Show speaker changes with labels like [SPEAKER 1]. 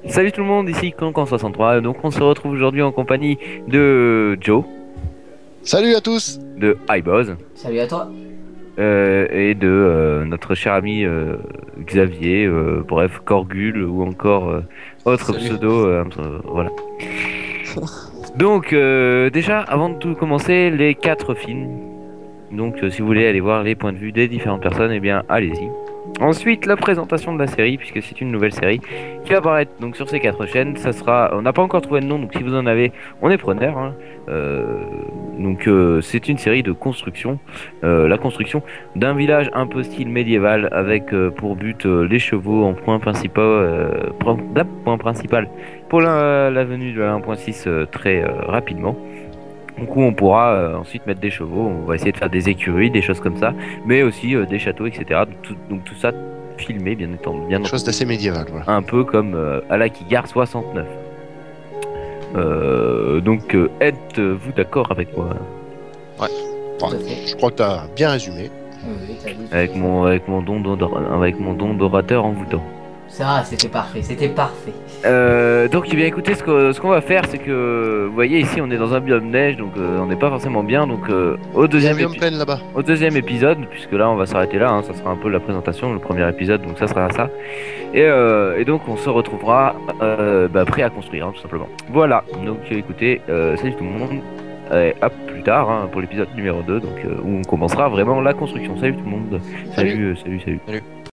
[SPEAKER 1] Salut tout le monde, ici Cancan63. Donc on se retrouve aujourd'hui en compagnie de Joe,
[SPEAKER 2] Salut à tous!
[SPEAKER 1] de iBoz
[SPEAKER 3] Salut à toi.
[SPEAKER 1] et de notre cher ami Xavier, bref, Corgul ou encore autre
[SPEAKER 2] Salut.
[SPEAKER 1] pseudo. Voilà. Donc déjà, avant de tout commencer, les quatre films. Donc si vous voulez aller voir les points de vue des différentes personnes, eh bien allez-y. Ensuite, la présentation de la série, puisque c'est une nouvelle série qui va apparaître donc sur ces quatre chaînes. Ça sera, on n'a pas encore trouvé de nom, donc si vous en avez, on est preneur, hein. Euh, c'est une série de construction, la construction d'un village un peu style médiéval, avec pour but les chevaux en point principal, point principal pour la venue de la 1.6 très rapidement. Du coup, on pourra ensuite mettre des chevaux, on va essayer de faire des écuries, des choses comme ça, mais aussi des châteaux, etc. Donc tout ça filmé, bien
[SPEAKER 2] Quelque chose
[SPEAKER 1] entendu,
[SPEAKER 2] d'assez médiéval, voilà.
[SPEAKER 1] un peu comme à la Kigar 69. Êtes-vous d'accord avec moi?
[SPEAKER 2] Ouais.
[SPEAKER 3] Tout
[SPEAKER 2] Ouais.
[SPEAKER 3] à fait.
[SPEAKER 2] Je crois que t'as bien résumé.
[SPEAKER 3] Oui, t'as dit tout à
[SPEAKER 1] Avec
[SPEAKER 3] fait.
[SPEAKER 1] avec mon don d'orateur envoûtant.
[SPEAKER 3] Ça, c'était parfait, c'était parfait.
[SPEAKER 1] Donc, eh bien, écoutez, ce qu'on va faire, c'est que, vous voyez, ici, on est dans un biome neige, donc on n'est pas forcément bien. Donc,
[SPEAKER 2] Il y a un biome plein là-bas.
[SPEAKER 1] au deuxième épisode, puisque là, on va s'arrêter là, hein, ça sera un peu la présentation, le premier épisode, donc ça sera ça. Et donc, on se retrouvera prêt à construire, hein, tout simplement. Voilà, donc écoutez, salut tout le monde, et à plus tard hein, pour l'épisode numéro 2, donc, où on commencera vraiment la construction. Salut tout le monde,
[SPEAKER 2] Salut!
[SPEAKER 1] salut.
[SPEAKER 2] Salut.